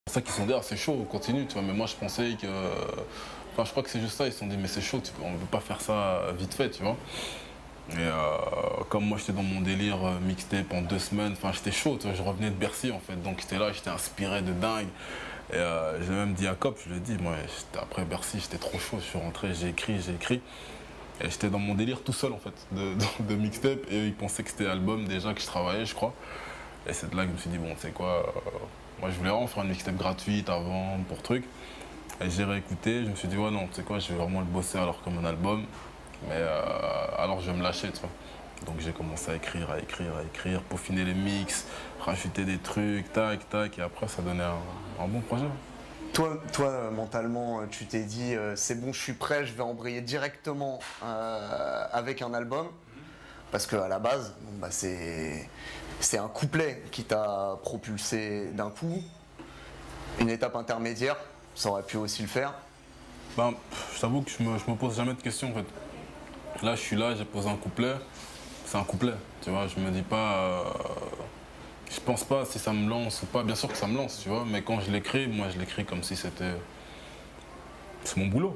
C'est pour ça qu'ils sont dit, ah, c'est chaud, on continue, tu vois. Mais moi, je pensais que. Enfin, je crois que c'est juste ça, ils se sont dit, mais c'est chaud, on ne peut pas faire ça vite fait, tu vois. Et comme moi, j'étais dans mon délire mixtape en 2 semaines, enfin, j'étais chaud, tu vois, je revenais de Bercy, en fait. Donc, j'étais là, j'étais inspiré de dingue. Et j'ai même dit à Cop, je lui ai dit, moi, après Bercy, j'étais trop chaud, je suis rentré, j'ai écrit, j'ai écrit. Et j'étais dans mon délire tout seul, en fait, de mixtape. Et eux, ils pensaient que c'était album déjà que je travaillais, je crois. Et c'est de là que je me suis dit, bon, tu sais quoi, moi, je voulais vraiment faire une mixtape gratuite avant, pour truc. Et j'ai réécouté, je me suis dit, ouais, non, tu sais quoi, je vais vraiment le bosser alors comme un album. Mais alors je vais me lâcher, tu vois. Donc j'ai commencé à écrire, à écrire, à écrire, peaufiner les mix, rajouter des trucs, tac, tac, et après ça donnait un bon projet. Toi, mentalement, tu t'es dit, c'est bon, je suis prêt, je vais embrayer directement avec un album. Parce qu'à la base, bon, bah, c'est un couplet qui t'a propulsé d'un coup. Une étape intermédiaire, ça aurait pu aussi le faire. Ben, je t'avoue que je me pose jamais de questions en fait. Là, je suis là, j'ai posé un couplet, c'est un couplet, tu vois. Je me dis pas, je pense pas si ça me lance ou pas. Bien sûr que ça me lance, tu vois. Mais quand je l'écris, moi, je l'écris comme si c'est mon boulot.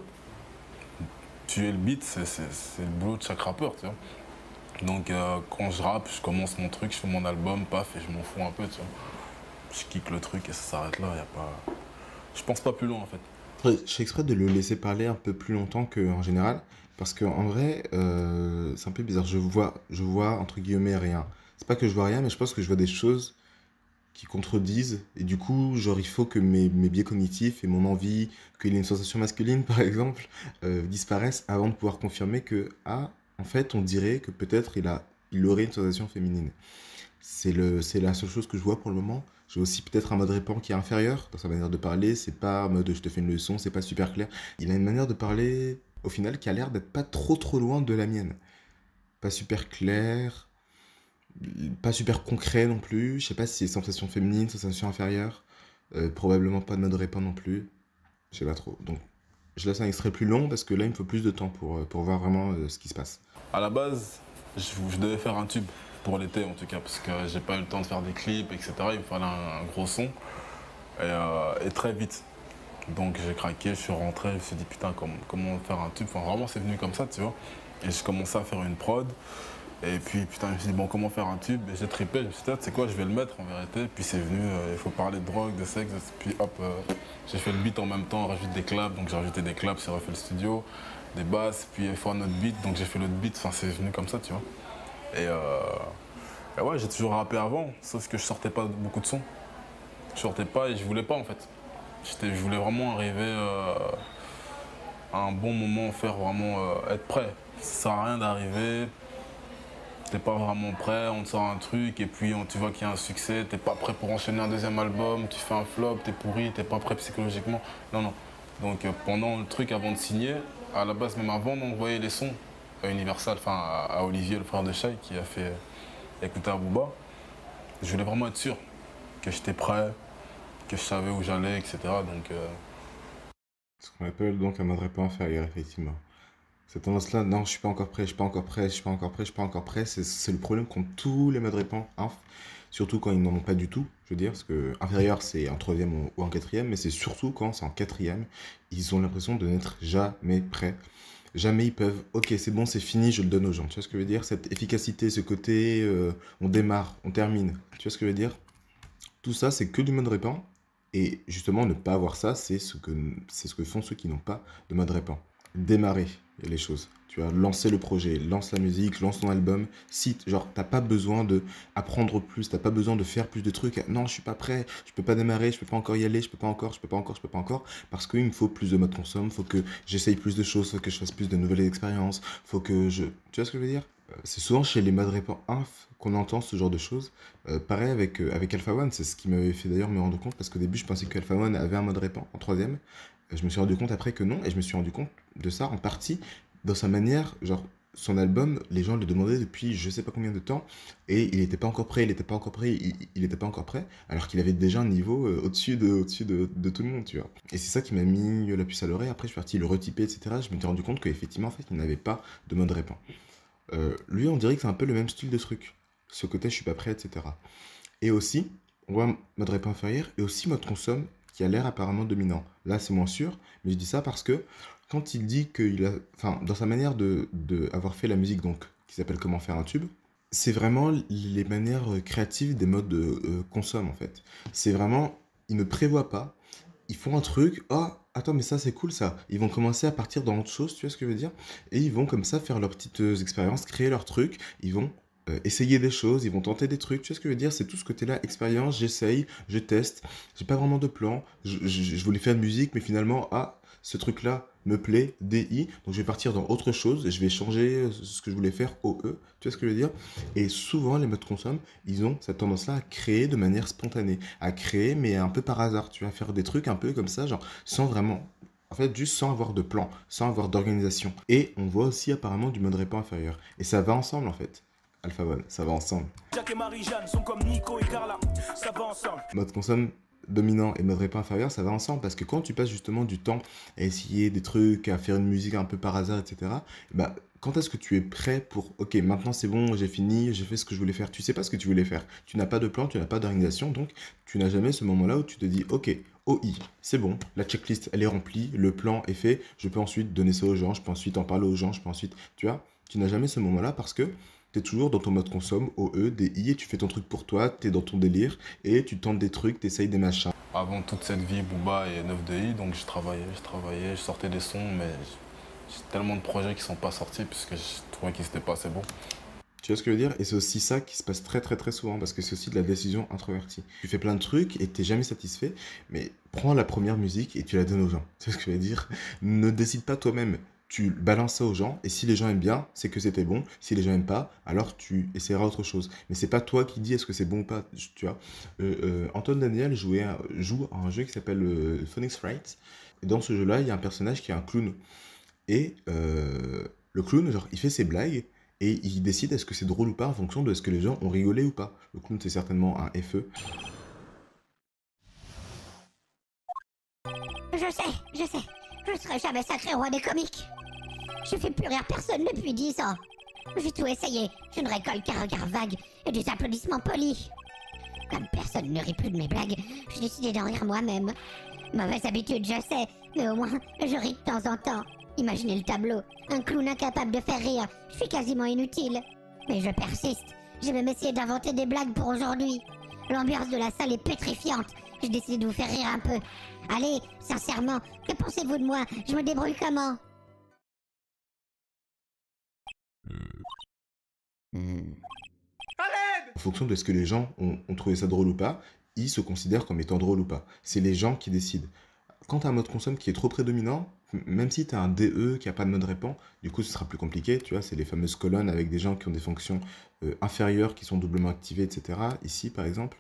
Tuer le beat, c'est le boulot de chaque rappeur, tu vois. Donc quand je rappe, je commence mon truc, je fais mon album, paf, et je m'en fous un peu, tu vois. Je kick le truc et ça s'arrête là, y a pas. Je pense pas plus loin en fait. Après, je fais exprès de le laisser parler un peu plus longtemps qu'en général, parce qu'en vrai, c'est un peu bizarre. Je vois entre guillemets rien. C'est pas que je vois rien, mais je pense que je vois des choses qui contredisent, et du coup, genre, il faut que mes biais cognitifs et mon envie qu'il ait une sensation masculine, par exemple, disparaissent avant de pouvoir confirmer que, ah, en fait, on dirait que peut-être il aurait une sensation féminine. C'est la seule chose que je vois pour le moment. J'ai aussi peut-être un mode répand qui est inférieur dans sa manière de parler. C'est pas en mode je te fais une leçon, c'est pas super clair. Il a une manière de parler, au final, qui a l'air d'être pas trop trop loin de la mienne. Pas super clair, pas super concret non plus. Je sais pas si c'est sensation féminine, sensation inférieure. Probablement pas de mode répand non plus. Je sais pas trop. Donc je laisse un extrait plus long parce que là il me faut plus de temps pour voir vraiment ce qui se passe. À la base, je devais faire un tube pour l'été en tout cas, parce que j'ai pas eu le temps de faire des clips, etc. Il me fallait un gros son et très vite. Donc j'ai craqué, je suis rentré, je me suis dit putain comment faire un tube. Enfin vraiment c'est venu comme ça, tu vois. Et j'ai commencé à faire une prod. Et puis putain je me suis dit bon comment faire un tube. Et j'ai trippé, je me suis dit c'est quoi je vais le mettre en vérité. Puis c'est venu, il faut parler de drogue, de sexe. Puis hop, j'ai fait le beat en même temps, rajoute des claps. Donc j'ai rajouté des claps, j'ai refait le studio, des basses, puis il faut un autre beat. Donc j'ai fait l'autre beat, enfin c'est venu comme ça tu vois. Et, ouais j'ai toujours rappé avant, sauf que je sortais pas beaucoup de sons. Je sortais pas et je voulais pas en fait. Je voulais vraiment arriver à un bon moment, faire vraiment être prêt. Ça sert à rien d'arriver, t'es pas vraiment prêt, on te sort un truc et puis tu vois qu'il y a un succès, t'es pas prêt pour enchaîner un deuxième album, tu fais un flop, t'es pourri, t'es pas prêt psychologiquement. Non, non. Donc pendant le truc avant de signer, à la base même avant d'envoyer les sons à Universal, enfin à Olivier, le frère de Shai qui a fait écouter à Booba, je voulais vraiment être sûr que j'étais prêt, que je savais où j'allais, etc. Donc Ce qu'on appelle donc un mode répand inférieur, effectivement. Cette tendance-là, non, je suis pas encore prêt, je suis pas encore prêt, je suis pas encore prêt, je suis pas encore prêt, c'est le problème qu'ont tous les modes répand, surtout quand ils n'en ont pas du tout, je veux dire, parce que inférieur c'est en troisième ou en quatrième, mais c'est surtout quand c'est en quatrième, ils ont l'impression de n'être jamais prêts. Jamais ils peuvent, ok, c'est bon, c'est fini, je le donne aux gens. Tu vois ce que je veux dire? Cette efficacité, ce côté, on démarre, on termine. Tu vois ce que je veux dire? Tout ça, c'est que du mode répand. Et justement, ne pas avoir ça, c'est ce que font ceux qui n'ont pas de mode répand. Démarrer les choses. Tu vois, lancer le projet, lance la musique, lance ton album. Si, genre, t'as pas besoin de apprendre plus, t'as pas besoin de faire plus de trucs. Non, je suis pas prêt, je peux pas démarrer, je peux pas encore y aller, je peux pas encore, je peux pas encore, je peux pas encore. Parce qu'il me faut plus de mode consomme, faut que j'essaye plus de choses, faut que je fasse plus de nouvelles expériences, faut que je. Tu vois ce que je veux dire? C'est souvent chez les modes répand inf qu'on entend ce genre de choses. Pareil avec Alpha One, c'est ce qui m'avait fait d'ailleurs me rendre compte, parce qu'au début je pensais que Alpha One avait un mode répand en troisième. Je me suis rendu compte après que non, et je me suis rendu compte de ça en partie dans sa manière, genre son album, les gens le demandaient depuis je sais pas combien de temps, et il n'était pas encore prêt, il était pas encore prêt, il était pas encore prêt, alors qu'il avait déjà un niveau au-dessus de tout le monde, tu vois. Et c'est ça qui m'a mis la puce à l'oreille. Après je suis parti le retyper, etc. Je m'étais rendu compte qu'effectivement en fait il n'avait pas de mode répand. Lui, on dirait que c'est un peu le même style de truc. Ce côté, je suis pas prêt, etc. Et aussi, on voit mode rap inférieur et aussi mode consomme qui a l'air apparemment dominant. Là, c'est moins sûr, mais je dis ça parce que quand il dit qu'il a, enfin, dans sa manière de avoir fait la musique, donc, qui s'appelle Comment faire un tube, c'est vraiment les manières créatives des modes de consomme, en fait. C'est vraiment, ils ne prévoient pas, ils font un truc, oh, attends, mais ça, c'est cool, ça. Ils vont commencer à partir dans autre chose, tu vois ce que je veux dire? Et ils vont comme ça faire leurs petites expériences, créer leurs trucs, ils vont essayer des choses, ils vont tenter des trucs, tu vois ce que je veux dire? C'est tout ce côté-là, expérience, j'essaye, je teste, j'ai pas vraiment de plan, je voulais faire de musique, mais finalement, ah, ce truc-là me plaît, DI, donc je vais partir dans autre chose, et je vais changer ce que je voulais faire, OE, tu vois ce que je veux dire? Et souvent, les modes consomme, ils ont cette tendance-là à créer de manière spontanée, à créer, mais un peu par hasard, tu vas faire des trucs un peu comme ça, genre, sans vraiment, en fait, juste sans avoir de plan, sans avoir d'organisation. Et on voit aussi apparemment du mode répand inférieur. Et ça va ensemble, en fait. Alpha One, ça va ensemble. Jack et Marie-Jeanne sont comme Nico et Carla, ça va ensemble. Mode consomme dominant et mode répand inférieur, ça va ensemble parce que quand tu passes justement du temps à essayer des trucs, à faire une musique un peu par hasard, etc., bah, quand est-ce que tu es prêt pour, ok, maintenant c'est bon, j'ai fini, j'ai fait ce que je voulais faire. Tu sais pas ce que tu voulais faire. Tu n'as pas de plan, tu n'as pas d'organisation, donc tu n'as jamais ce moment-là où tu te dis, ok, OI, c'est bon, la checklist elle est remplie, le plan est fait, je peux ensuite donner ça aux gens, je peux ensuite en parler aux gens, je peux ensuite, tu vois, tu n'as jamais ce moment-là parce que tu es toujours dans ton mode consomme, OE, DI, et tu fais ton truc pour toi, tu es dans ton délire, et tu tentes des trucs, tu essayes des machins. Avant toute cette vie Booba et 9DI, donc je travaillais, je sortais des sons, mais j'ai tellement de projets qui sont pas sortis puisque je trouvais qu'ils n'étaient pas assez bons. Tu vois ce que je veux dire? Et c'est aussi ça qui se passe très très très souvent, parce que c'est aussi de la décision introvertie. Tu fais plein de trucs et t'es jamais satisfait, mais prends la première musique et tu la donnes aux gens. Tu vois ce que je veux dire? Ne décide pas toi-même. Tu balances ça aux gens, et si les gens aiment bien, c'est que c'était bon. Si les gens aiment pas, alors tu essaieras autre chose. Mais c'est pas toi qui dis est-ce que c'est bon ou pas, tu vois. Antoine Daniel joue à un jeu qui s'appelle Phoenix Wright. Et dans ce jeu-là, il y a un personnage qui est un clown. Et le clown, genre, il fait ses blagues, et il décide est-ce que c'est drôle ou pas en fonction de est-ce que les gens ont rigolé ou pas. Le clown, c'est certainement un FE. Je sais, je serai jamais sacré roi des comiques. Je fais plus rire personne depuis 10 ans. J'ai tout essayé, je ne récolte qu'un regard vague et des applaudissements polis. Comme personne ne rit plus de mes blagues, j'ai décidé d'en rire moi-même. Mauvaise habitude, je sais, mais au moins, je ris de temps en temps. Imaginez le tableau, un clown incapable de faire rire, je suis quasiment inutile. Mais je persiste, j'ai même essayé d'inventer des blagues pour aujourd'hui. L'ambiance de la salle est pétrifiante, j'ai décidé de vous faire rire un peu. Allez, sincèrement, que pensez-vous de moi? Je me débrouille comment? En fonction de ce que les gens ont trouvé ça drôle ou pas, ils se considèrent comme étant drôle ou pas. C'est les gens qui décident. Quand tu as un mode consomme qui est trop prédominant, même si tu as un DE qui n'a pas de mode répand, du coup ce sera plus compliqué, tu vois, c'est les fameuses colonnes avec des gens qui ont des fonctions inférieures qui sont doublement activées, etc. Ici par exemple,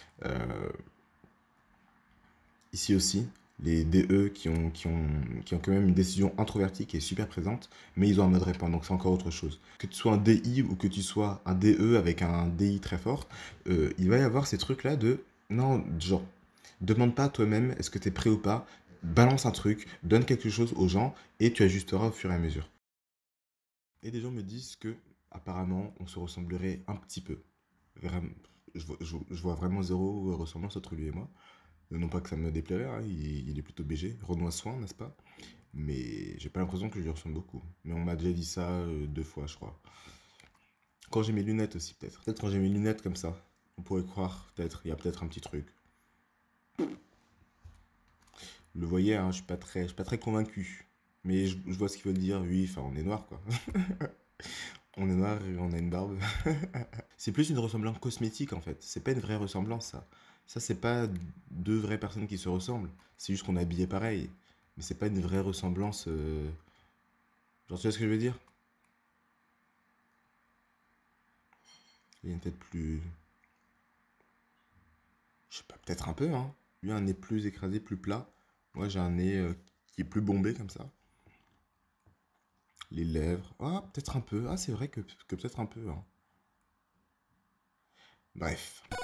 ici aussi, les DE qui ont quand même une décision introvertie qui est super présente, mais ils ont un mode répand, donc c'est encore autre chose. Que tu sois un DI ou que tu sois un DE avec un DI très fort, il va y avoir ces trucs-là de, non, genre, demande pas à toi-même est-ce que tu es prêt ou pas, balance un truc, donne quelque chose aux gens et tu ajusteras au fur et à mesure. Et des gens me disent que apparemment on se ressemblerait un petit peu. Vraiment, je vois vraiment zéro ressemblance entre lui et moi. Non pas que ça me déplairait, hein, il est plutôt BG, Renoir Soin, n'est-ce pas? Mais j'ai pas l'impression que je lui ressemble beaucoup. Mais on m'a déjà dit ça 2 fois, je crois. Quand j'ai mes lunettes aussi, peut-être. Peut-être quand j'ai mes lunettes comme ça, on pourrait croire, peut-être, il y a peut-être un petit truc. Vous le voyez, hein, je suis pas très convaincu. Mais je vois ce qu'il veut dire, oui, enfin, on est noir, quoi. On est noir et on a une barbe. C'est plus une ressemblance cosmétique, en fait. C'est pas une vraie ressemblance, ça. Ça, c'est pas deux vraies personnes qui se ressemblent. C'est juste qu'on est habillé pareil. Mais c'est pas une vraie ressemblance. Genre, tu vois ce que je veux dire? Il y a une tête plus. Je sais pas, peut-être un peu, hein. Lui a un nez plus écrasé, plus plat. Moi, j'ai un nez qui est plus bombé, comme ça. Les lèvres. Ah, peut-être un peu. Ah, c'est vrai que peut-être un peu, hein. Bref.